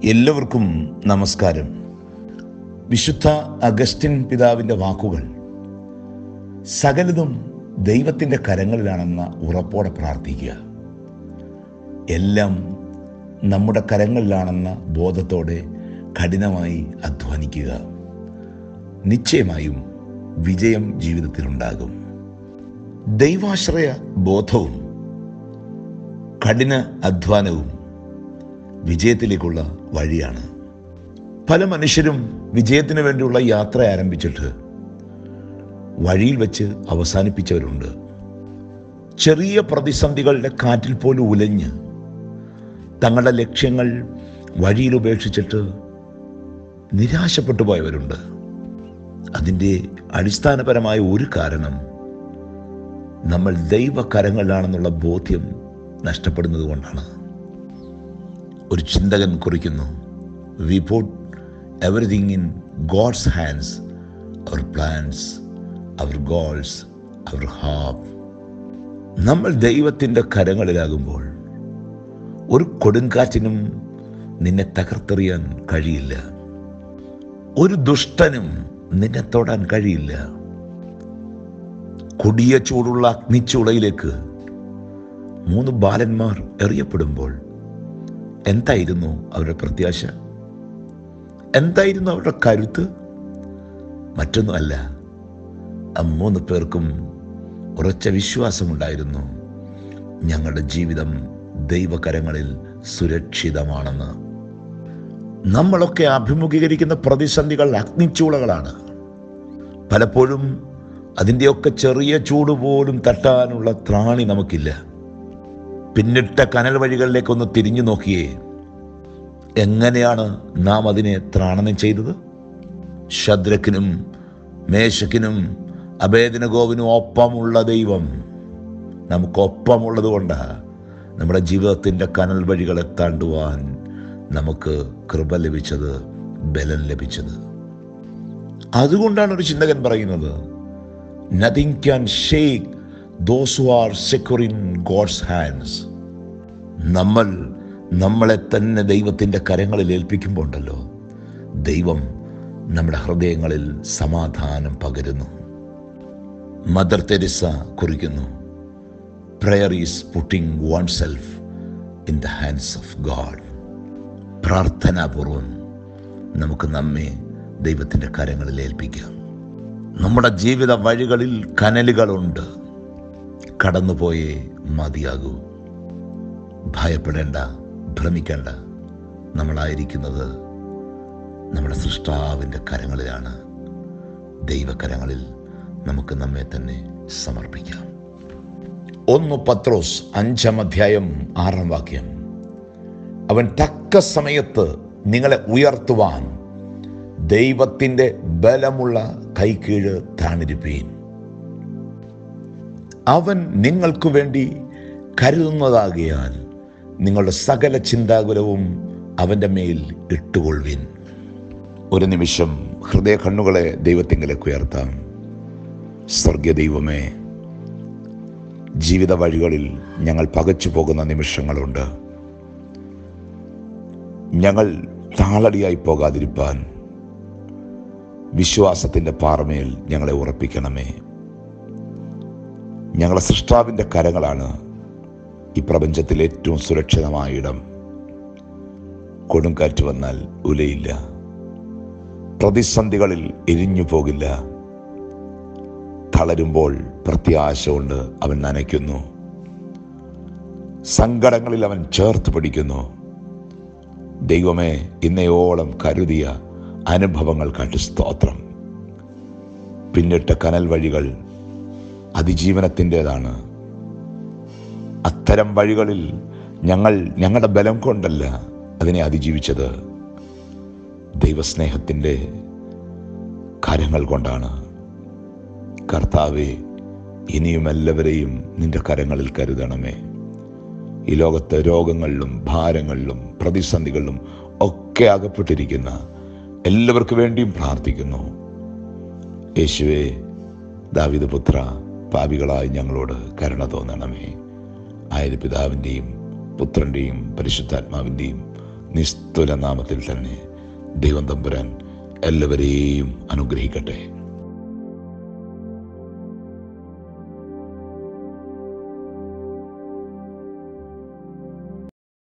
എല്ലാവർക്കും നമസ്കാരം. വിശുദ്ധ അഗസ്റ്റിൻ പിതാവിൻ്റെ വാക്കുകൾ സകലതും ദൈവത്തിൻ്റെ കരങ്ങളിലാണെന്ന ഉറപ്പോടെ പ്രാർത്ഥിക്കുക. എല്ലാം നമ്മുടെ കരങ്ങളിലാണെന്ന ബോധത്തോടെ കഠിനമായി അധ്വാനിക്കുക. നിശ്ചയമായും വിജയം ജീവിതത്തിലുണ്ടാകും. ദൈവാശ്രയ ബോധവും കഠിന അധ്വാനവും വിജയത്തിലേക്കുള്ള വഴിയാണ്. പല മനുഷ്യരും വിജയത്തിന് വേണ്ടിയുള്ള യാത്ര ആരംഭിച്ചിട്ട് വഴിയിൽ വെച്ച് അവസാനിപ്പിച്ചവരുണ്ട്. ചെറിയ പ്രതിസന്ധികളുടെ കാറ്റിൽ പോലും ഉലഞ്ഞ് തങ്ങളുടെ ലക്ഷ്യങ്ങൾ വഴിയിൽ ഉപേക്ഷിച്ചിട്ട് നിരാശപ്പെട്ടു പോയവരുണ്ട്. അതിൻ്റെ അടിസ്ഥാനപരമായ ഒരു കാരണം നമ്മൾ ദൈവകരങ്ങളിലാണെന്നുള്ള ബോധ്യം നഷ്ടപ്പെടുന്നത് കൊണ്ടാണ്. ഒരു ചിന്തകൻ കുറിക്കുന്നു, we put everything in God's hands, our plans, our goals, our hope. നമ്മൾ ദൈവത്തിൻ്റെ കരങ്ങളിലാകുമ്പോൾ ഒരു കൊടുങ്കാറ്റിനും നിന്നെ തകർത്തെറിയാൻ കഴിയില്ല. ഒരു ദുഷ്ടനും നിന്നെ തൊടാൻ കഴിയില്ല. കൊടിയ ചൂടുള്ള അഗ്നിച്ചൂളയിലേക്ക് 3 ബാലന്മാർ എറിയപ്പെടുമ്പോൾ എന്തായിരുന്നു അവരുടെ പ്രത്യാശ? എന്തായിരുന്നു അവരുടെ കരുത്ത്? മറ്റൊന്നുമല്ല, ആ 3 പേർക്കും ഉറച്ച വിശ്വാസമുണ്ടായിരുന്നു, ഞങ്ങളുടെ ജീവിതം ദൈവകരങ്ങളിൽ സുരക്ഷിതമാണെന്ന്. നമ്മളൊക്കെ അഭിമുഖീകരിക്കുന്ന പ്രതിസന്ധികൾ അഗ്നിച്ചൂളകളാണ്. പലപ്പോഴും അതിൻ്റെയൊക്കെ ചെറിയ ചൂട് പോലും തട്ടാനുള്ള ത്രാണി നമുക്കില്ല. പിന്നിട്ട കനൽ വഴികളിലേക്കൊന്ന് തിരിഞ്ഞു നോക്കിയേ, എങ്ങനെയാണ് നാം അതിനെ ത്രാണനം ചെയ്തത്? ശദ്രക്കിനും മേശക്കിനും അബേദ്നെഗോവിനും ഒപ്പമുള്ള ദൈവം നമുക്കൊപ്പമുള്ളത് കൊണ്ടാണ് നമ്മുടെ ജീവിതത്തിൻ്റെ കനൽ വഴികളെ താണ്ടുവാൻ നമുക്ക് കൃപ ലഭിച്ചത്, ബലം ലഭിച്ചത്. അതുകൊണ്ടാണ് ഒരു ചിന്തകൻ പറയുന്നത്, nothing can shake those who are secure in God's hands. നമ്മളെ തന്നെ ദൈവത്തിൻ്റെ കരങ്ങളിൽ ഏൽപ്പിക്കുമ്പോൾ ഉണ്ടല്ലോ, ദൈവം നമ്മുടെ ഹൃദയങ്ങളിൽ സമാധാനം പകരുന്നു. മദർ തെരേസ കുറിക്കുന്നു, prayer is putting oneself in the hands of God. പ്രാർത്ഥനാപൂർവം നമുക്ക് നമ്മെ ദൈവത്തിൻ്റെ കരങ്ങളിൽ ഏൽപ്പിക്കാം. നമ്മുടെ ജീവിത വഴികളിൽ കനലുകളുണ്ട്, കടന്നുപോയേ മതിയാകൂ. ഭയപ്പെടേണ്ട, ഭ്രമിക്കേണ്ട. നമ്മളായിരിക്കുന്നത് നമ്മുടെ സൃഷ്ടാവിൻ്റെ കരങ്ങളിലാണ്. ദൈവകരങ്ങളിൽ നമുക്ക് നമ്മെ തന്നെ സമർപ്പിക്കാം. 1 പത്രോസ് 5-ാം അധ്യായം 6-ാം വാക്യം, അവൻ തക്ക സമയത്ത് നിങ്ങളെ ഉയർത്തുവാൻ ദൈവത്തിൻ്റെ ബലമുള്ള കൈക്കീഴ് താണിരിപ്പീൻ. അവൻ നിങ്ങൾക്ക് വേണ്ടി കരുതുന്നതാകിയാൽ നിങ്ങളുടെ സകല ചിന്താകുലവും അവൻ്റെ മേൽ ഇട്ടുകൊള്ളുവിൻ. ഒരു നിമിഷം ഹൃദയ കണ്ണുകളെ ദൈവത്തിങ്കലേക്ക് ഉയർത്താം. സ്വർഗീയ ദൈവമേ, ജീവിത വഴികളിൽ ഞങ്ങൾ പകച്ചു പോകുന്ന നിമിഷങ്ങളുണ്ട്. ഞങ്ങൾ താളടിയായി പോകാതിരിപ്പാൻ വിശ്വാസത്തിൻ്റെ പാറമേൽ ഞങ്ങളെ ഉറപ്പിക്കണമേ. ഞങ്ങളുടെ സൃഷ്ടാവിൻ്റെ കരങ്ങളാണ് ഈ പ്രപഞ്ചത്തിൽ ഏറ്റവും സുരക്ഷിതമായ ഇടം. കൊടുങ്കാറ്റ് വന്നാൽ ഉലയില്ല, പ്രതിസന്ധികളിൽ എരിഞ്ഞു പോകില്ല. തളരുമ്പോൾ പ്രത്യാശ കൊണ്ട് അവൻ നനയ്ക്കുന്നു, സങ്കടങ്ങളിൽ അവൻ ചേർത്ത് പിടിക്കുന്നു. ദൈവമേ, ഇന്നയോളം കരുതിയ അനുഭവങ്ങൾക്കായിട്ട് സ്തോത്രം. പിന്നിട്ട കനൽ വഴികൾ അതിജീവനത്തിൻ്റെതാണ്. അത്തരം വഴികളിൽ ഞങ്ങളുടെ ബലം കൊണ്ടല്ല അതിനെ അതിജീവിച്ചത്, ദൈവസ്നേഹത്തിൻ്റെ കരങ്ങൾ കൊണ്ടാണ്. കർത്താവേ, ഇനിയും എല്ലാവരെയും നിന്റെ കരങ്ങളിൽ കരുതണമേ. ഈ ലോകത്തെ രോഗങ്ങളിലും ഭാരങ്ങളിലും പ്രതിസന്ധികളിലും ഒക്കെ അകപ്പെട്ടിരിക്കുന്ന എല്ലാവർക്കു വേണ്ടിയും പ്രാർത്ഥിക്കുന്നു. യേശുവേ, ദാവീദ് പുത്ര, പാപികളായി ഞങ്ങളോട് കരുണ തോന്നണമേ. ആയത് പിതാവിൻ്റെയും പുത്രൻ്റെയും പരിശുദ്ധാത്മാവിൻ്റെയും നിസ്തുല നാമത്തിൽ തന്നെ ദൈവം തമ്പുരാൻ എല്ലാവരെയും അനുഗ്രഹിക്കട്ടെ.